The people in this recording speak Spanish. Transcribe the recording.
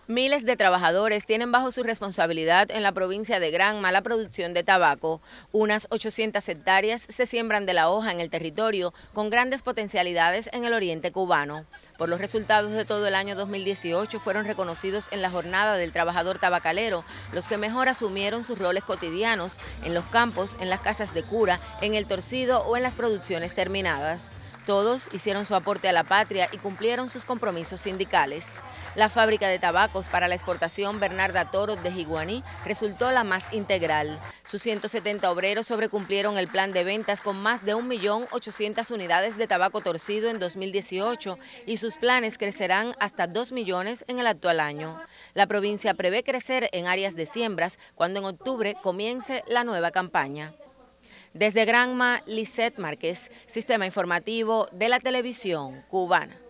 Miles de trabajadores tienen bajo su responsabilidad en la provincia de Granma la producción de tabaco. Unas 800 hectáreas se siembran de la hoja en el territorio con grandes potencialidades en el oriente cubano. Por los resultados de todo el año 2018 fueron reconocidos en la jornada del trabajador tabacalero los que mejor asumieron sus roles cotidianos en los campos, en las casas de cura, en el torcido o en las producciones terminadas. Todos hicieron su aporte a la patria y cumplieron sus compromisos sindicales. La fábrica de tabacos para la exportación Bernarda Toro de Jiguaní resultó la más integral. Sus 170 obreros sobrecumplieron el plan de ventas con más de 1.800.000 unidades de tabaco torcido en 2018 y sus planes crecerán hasta 2 millones en el actual año. La provincia prevé crecer en áreas de siembras cuando en octubre comience la nueva campaña. Desde Granma, Lisette Márquez, Sistema Informativo de la Televisión Cubana.